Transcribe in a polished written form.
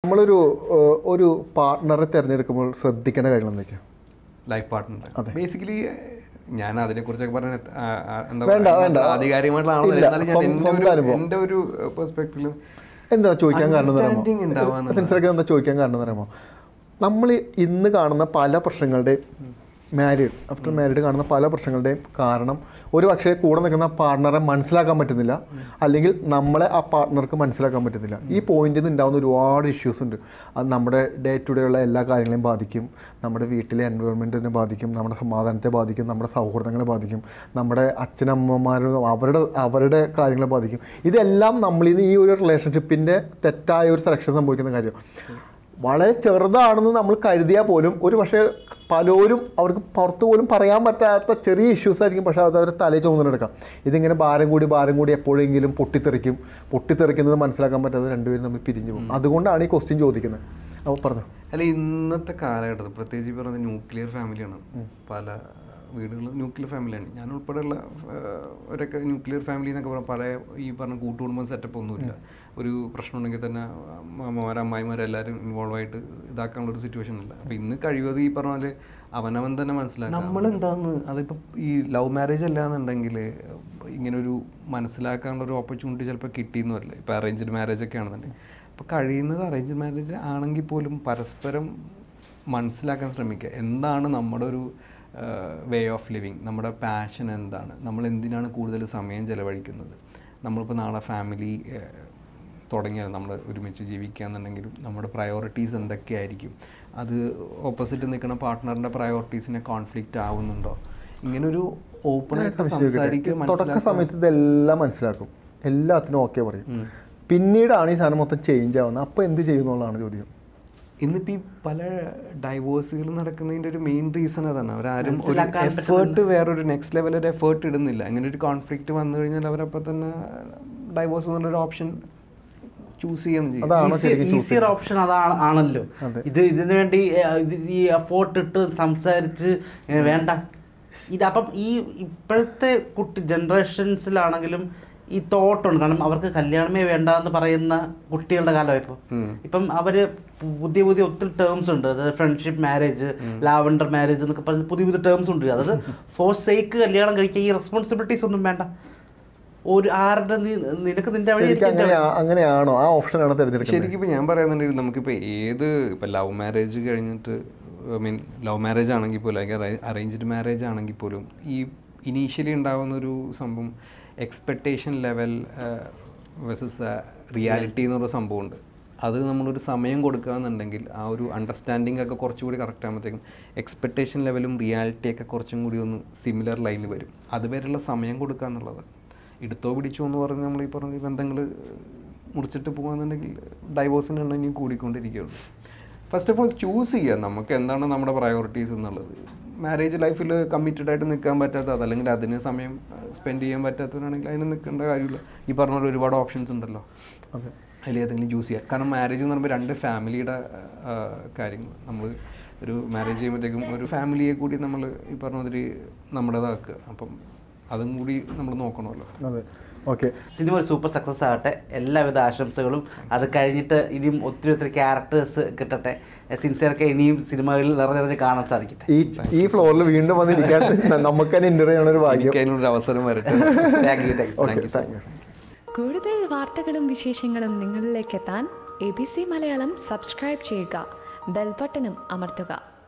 ഒരു പാർട്ട്ണറെ തിരഞ്ഞെടുക്കുമ്പോൾ ശ്രദ്ധിക്കേണ്ട കാര്യങ്ങൾ എന്തൊക്കെയാണ്? ലൈഫ് പാർട്ട്ണർ ബേസിക്കലി ഞാൻ അതിനെ കുറിച്ചൊക്കെ പറഞ്ഞ എന്താ ആധികാരികമായിട്ടുള്ള എൻ്റെ ഒരു പെർസ്പെക്റ്റീവില് എന്താ ചോദിക്കാൻ കാരണം എന്താ ചോദിക്കാൻ കാരണം എന്ന് പറയുമ്പോൾ നമ്മൾ ഇന്ന് കാണുന്ന പല പ്രശ്നങ്ങളുടെയും ആഫ്റ്റർ മാരീഡ് കാണുന്ന പല പ്രശ്നങ്ങളുടെയും കാരണം ഒരു പക്ഷേ കൂടെ നിൽക്കുന്ന പാർട്ട്ണറെ മനസ്സിലാക്കാൻ പറ്റുന്നില്ല, അല്ലെങ്കിൽ നമ്മളെ ആ പാർട്ട്ണർക്ക് മനസ്സിലാക്കാൻ പറ്റുന്നില്ല. ഈ പോയിന്റിൽ നിന്ന് ഉണ്ടാകുന്ന ഒരുപാട് ഇഷ്യൂസ് ഉണ്ട്. അത് നമ്മുടെ ഡേ ടു ഡേ ഉള്ള എല്ലാ കാര്യങ്ങളെയും ബാധിക്കും, നമ്മുടെ വീട്ടിലെ എൻവയോൺമെൻറ്റിനെ ബാധിക്കും, നമ്മുടെ സമാധാനത്തെ ബാധിക്കും, നമ്മുടെ സൗഹൃദങ്ങളെ ബാധിക്കും, നമ്മുടെ അച്ഛനമ്മമാരും അവരുടെ കാര്യങ്ങളെ ബാധിക്കും. ഇതെല്ലാം നമ്മളിന്ന് ഈ ഒരു റിലേഷൻഷിപ്പിൻ്റെ തെറ്റായ ഒരു സെലക്ഷൻ സംഭവിക്കുന്ന കാര്യം. വളരെ ചെറുതാണെന്ന് നമ്മൾ കരുതിയാൽ പോലും ഒരു പക്ഷേ പലരും അവർക്ക് പുറത്ത് പോലും പറയാൻ പറ്റാത്ത ചെറിയ ഇഷ്യൂസ് ആയിരിക്കും, പക്ഷേ അത് അവർ തലയിൽ ചുമന്നെടുക്കാം. ഇതിങ്ങനെ ഭാരം കൂടി എപ്പോഴെങ്കിലും പൊട്ടിത്തെറിക്കുന്നത് മനസ്സിലാക്കാൻ പറ്റാതെ രണ്ടുപേരും നമ്മൾ പിരിഞ്ഞു പോകും. അതുകൊണ്ടാണ് ഈ ക്വസ്റ്റ്യൻ ചോദിക്കുന്നത്. അപ്പോൾ പറഞ്ഞു അല്ല, ഇന്നത്തെ കാലഘട്ടത്തിൽ പ്രത്യേകിച്ച് പറയുന്നത് ന്യൂക്ലിയർ ഫാമിലിയാണ്. പല വീടുകളും ന്യൂക്ലിയർ ഫാമിലിയാണ്. ഞാൻ ഉൾപ്പെടെയുള്ള ഒരൊക്കെ ന്യൂക്ലിയർ ഫാമിലി എന്നൊക്കെ പറയാം. പല ഈ പറഞ്ഞ കൂട്ടുകുടുംബം സെറ്റപ്പ് ഒന്നുമില്ല. ഒരു പ്രശ്നം ഉണ്ടെങ്കിൽ തന്നെ അമ്മായിമാരെല്ലാവരും ഇൻവോൾവ് ആയിട്ട് ഇതാക്കാനുള്ളൊരു സിറ്റുവേഷൻ ഇല്ല. അപ്പോൾ ഇന്ന് കഴിവത് ഈ പറഞ്ഞ പോലെ അവനവൻ തന്നെ മനസ്സിലാക്കാം നമ്മളെന്താന്ന്. അതിപ്പോൾ ഈ ലവ് മാരേജ് അല്ലാന്നുണ്ടെങ്കിൽ ഇങ്ങനൊരു മനസ്സിലാക്കാനുള്ളൊരു ഓപ്പർച്യൂണിറ്റി ചിലപ്പോൾ കിട്ടിയെന്ന് വരില്ല. ഇപ്പോൾ അറേഞ്ച്ഡ് മാരേജ് ഒക്കെ ആണെന്നുണ്ടെങ്കിൽ അപ്പോൾ കഴിയുന്നത് അറേഞ്ച്ഡ് മാരേജ് ആണെങ്കിൽ പോലും പരസ്പരം മനസ്സിലാക്കാൻ ശ്രമിക്കുക. എന്താണ് നമ്മുടെ ഒരു വേ ഓഫ് ലിവിങ്, നമ്മുടെ പാഷൻ എന്താണ്, നമ്മൾ എന്തിനാണ് കൂടുതൽ സമയം ചിലവഴിക്കുന്നത്. നമ്മളിപ്പോൾ നാളെ ഫാമിലി തുടങ്ങിയാൽ നമ്മൾ ഒരുമിച്ച് ജീവിക്കുക എന്നുണ്ടെങ്കിലും നമ്മുടെ പ്രയോറിറ്റീസ് എന്തൊക്കെയായിരിക്കും, അത് ഓപ്പോസിറ്റ് നിൽക്കുന്ന പാർട്ട്ണറിൻ്റെ പ്രയോറിറ്റീസിനെ കോൺഫ്ലിക്റ്റ് ആവുന്നുണ്ടോ, ഇങ്ങനൊരു ഓപ്പണായിട്ട് സംസാരിക്കും. തുടക്ക സമയത്ത് ഇതെല്ലാം മനസ്സിലാക്കും, എല്ലാത്തിനും ഓക്കെ പറയും. പിന്നീടാണ് ഈ സാധനം മൊത്തം ചേഞ്ച് ആവുന്നത്. അപ്പോൾ എന്ത് ചെയ്യുന്നുള്ളതാണ് ചോദ്യം. ഇന്നിപ്പോൾ ഈ പല ഡൈവോഴ്സുകൾ നടക്കുന്നതിൻ്റെ ഒരു മെയിൻ റീസൺ അതാണ്. അവരാരും ഒരു എഫേർട്ട്, വേറൊരു നെക്സ്റ്റ് ലെവൽ ഒരു എഫേർട്ട് ഇടുന്നില്ല. അങ്ങനെ ഒരു കോൺഫ്ലിക്റ്റ് വന്നു കഴിഞ്ഞാൽ അവരപ്പോൾ തന്നെ ഡൈവോഴ്സ് എന്നുള്ളൊരു ഓപ്ഷൻ ചൂസ് ചെയ്യണം ചെയ്യും. ഈസിയർ ഓപ്ഷൻ അതാണല്ലോ. ഇതിനു വേണ്ടി ഈ എഫേർട്ട് ഇട്ട് സംസാരിച്ച് വേണ്ട അപ്പം ഈ ഇപ്പോഴത്തെ ജനറേഷൻസിലാണെങ്കിലും ഈ തോട്ടുണ്ട്. കാരണം അവർക്ക് കല്യാണമേ വേണ്ട എന്ന് പറയുന്ന കുട്ടികളുടെ കാലമാണ് ഇപ്പം അവര് പുതിയ ഒത്തിരി ടേംസ് ഉണ്ട്. അതായത് ഫ്രണ്ട്ഷിപ്പ് മാരേജ്, ലാവണ്ടർ മാരേജ് എന്നൊക്കെ പറഞ്ഞ് പുതിയ ടേംസ് ഉണ്ട്. അതായത് ഫോർ സേക്ക് കല്യാണം കഴിക്കുക, ഈ റെസ്പോൺസിബിലിറ്റീസ് ഒന്നും വേണ്ട. ഒരു ആരുടെ നിനക്ക് നിന്റെ അങ്ങനെയാണോ ആ ഓപ്ഷനാണ് തിരഞ്ഞെടുക്കുന്നത്? ശരിക്കും ഇപ്പോൾ ഞാൻ പറയുന്നുണ്ടെങ്കിൽ നമുക്കിപ്പോൾ ഇപ്പോൾ ലവ് മാരേജ് കഴിഞ്ഞിട്ട് ലവ് മാരേജ് ആണെങ്കിൽ പോലും അല്ലെങ്കിൽ അറേഞ്ച്ഡ് മാരേജ് ആണെങ്കിൽ പോലും ഈ ഇനീഷ്യലി ഉണ്ടാകുന്നൊരു സംഭവം എക്സ്പെക്റ്റേഷൻ ലെവൽ വേഴ്സസ് റിയാലിറ്റി എന്നൊരു സംഭവമുണ്ട്. അത് നമ്മളൊരു സമയം കൊടുക്കുകയെന്നുണ്ടെങ്കിൽ ആ ഒരു അണ്ടർസ്റ്റാൻഡിങ് ഒക്കെ കുറച്ചുകൂടി കറക്റ്റ് ആകുമ്പോഴത്തേക്കും എക്സ്പെക്റ്റേഷൻ ലെവലും റിയാലിറ്റിയൊക്കെ കുറച്ചും കൂടി ഒന്ന് സിമിലർ ലൈനിൽ വരും. അതുവരെയുള്ള സമയം കൊടുക്കുക എന്നുള്ളത്. എടുത്തോ പിടിച്ചോ എന്ന് പറഞ്ഞ് നമ്മൾ ഈ പറഞ്ഞ ബന്ധങ്ങൾ മുറിച്ചിട്ട് പോകുകയെന്നുണ്ടെങ്കിൽ ഡൈവോഴ്സിൻ്റെ എണ്ണം ഇനിയും കൂടിക്കൊണ്ടിരിക്കുകയുള്ളൂ. ഫസ്റ്റ് ഓഫ് ഓൾ ചൂസ് ചെയ്യുക നമുക്ക് എന്താണ് നമ്മുടെ പ്രയോറിറ്റീസ് എന്നുള്ളത്. മാരേജ് ലൈഫിൽ കമ്മിറ്റഡ് ആയിട്ട് നിൽക്കാൻ പറ്റാത്ത, അതല്ലെങ്കിൽ അതിന് സമയം സ്പെൻഡ് ചെയ്യാൻ പറ്റാത്തവരാണെങ്കിൽ അതിന് നിൽക്കേണ്ട കാര്യമില്ല. ഈ പറഞ്ഞ പോലെ ഒരുപാട് ഓപ്ഷൻസ് ഉണ്ടല്ലോ, അതിൽ ഏതെങ്കിലും ചൂസ് ചെയ്യുക. കാരണം മാരേജ് എന്ന് പറയുമ്പോൾ രണ്ട് ഫാമിലിയുടെ കാര്യങ്ങൾ. നമ്മൾ ഒരു മാരേജ് ചെയ്യുമ്പോഴത്തേക്കും ഒരു ഫാമിലിയെ കൂടി നമ്മൾ ഈ പറഞ്ഞ മാതിരി നമ്മുടേതാക്കുക. അപ്പം അതും കൂടി നമ്മൾ നോക്കണമല്ലോ. അതെ, ഓക്കെ. സിനിമ ഒരു സൂപ്പർ സക്സസ് ആകട്ടെ, എല്ലാവിധ ആശംസകളും. അത് കഴിഞ്ഞിട്ട് ഇനിയും ഒത്തിരി ക്യാരക്ടേഴ്സ് കിട്ടട്ടെ. സിൻസിയർക്ക് ഇനിയും സിനിമകളിൽ നിറഞ്ഞ് കാണാൻ സാധിക്കട്ടെ. ഈ ഫ്ലോറിൽ വീണ്ടും വന്നിരിക്കാൻ നമുക്ക് തന്നെ ഇന്റർവ്യൂ ചെയ്യാനൊരു ഭാഗ്യം, അതിനൊരു അവസരം വരട്ടെ. കൂടുതൽ വാർത്തകളും വിശേഷങ്ങളും നിങ്ങളിലേക്ക് എത്താൻ ABC മലയാളം സബ്സ്ക്രൈബ് ചെയ്യുക, ബെൽ ബട്ടണും അമർത്തുക.